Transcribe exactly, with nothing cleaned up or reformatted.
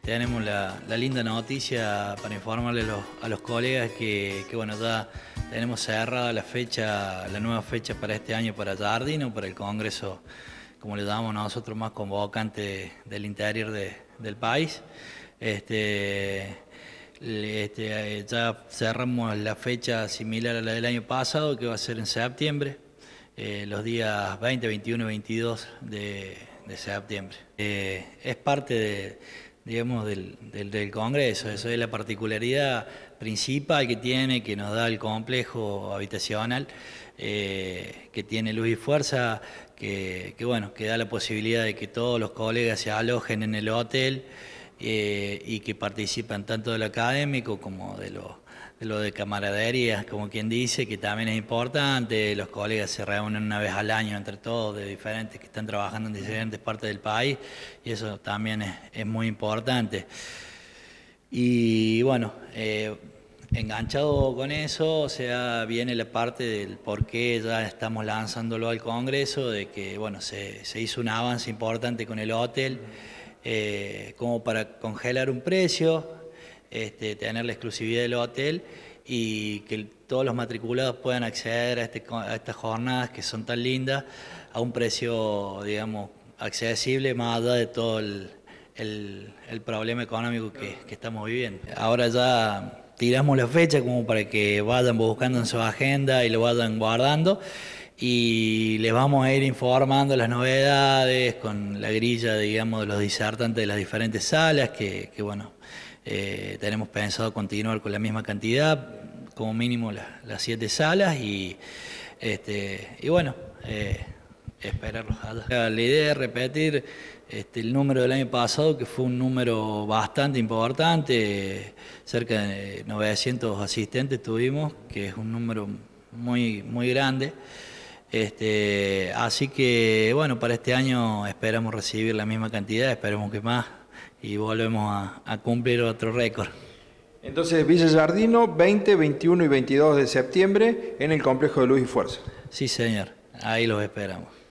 tenemos la, la linda noticia para informarle a los, a los colegas que, que bueno, ya tenemos cerrada la fecha, la nueva fecha para este año para Jardino, para el Congreso, como le llamamos nosotros, más convocante del interior de, del país. Este, este, ya cerramos la fecha similar a la del año pasado, que va a ser en septiembre, eh, los días veinte, veintiuno y veintidós de, de septiembre. Eh, es parte de, digamos, del, del, del Congreso, eso es la particularidad principal que tiene, que nos da el complejo habitacional, eh, que tiene Luz y Fuerza, que, que, bueno, que da la posibilidad de que todos los colegas se alojen en el hotel eh, y que participan tanto de lo académico como de lo de lo de camaradería, como quien dice, que también es importante. Los colegas se reúnen una vez al año entre todos, de diferentes, que están trabajando en diferentes partes del país, y eso también es, es muy importante. Y bueno, eh, enganchado con eso, o sea, viene la parte del por qué ya estamos lanzándolo al Congreso, de que bueno, se, se hizo un avance importante con el hotel, eh, como para congelar un precio, Este, tener la exclusividad del hotel y que todos los matriculados puedan acceder a, este, a estas jornadas que son tan lindas a un precio, digamos, accesible, más allá de todo el, el, el problema económico que, que estamos viviendo. Ahora ya tiramos la fecha como para que vayan buscando en su agenda y lo vayan guardando, y les vamos a ir informando las novedades con la grilla, digamos, de los disertantes de las diferentes salas, que, que bueno, Eh, tenemos pensado continuar con la misma cantidad, como mínimo las, las siete salas, y, este, y bueno, eh, esperarlos allá. La idea es repetir este, el número del año pasado, que fue un número bastante importante, cerca de novecientos asistentes tuvimos, que es un número muy, muy grande. Este, así que bueno, para este año esperamos recibir la misma cantidad, esperemos que más, y volvemos a, a cumplir otro récord. Entonces, Villa Jardino, veinte, veintiuno y veintidós de septiembre en el complejo de Luz y Fuerza. Sí, señor, ahí los esperamos.